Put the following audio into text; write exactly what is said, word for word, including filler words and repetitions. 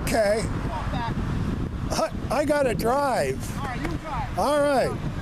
Okay. Walk back. I, I gotta drive. All right, you drive. All right.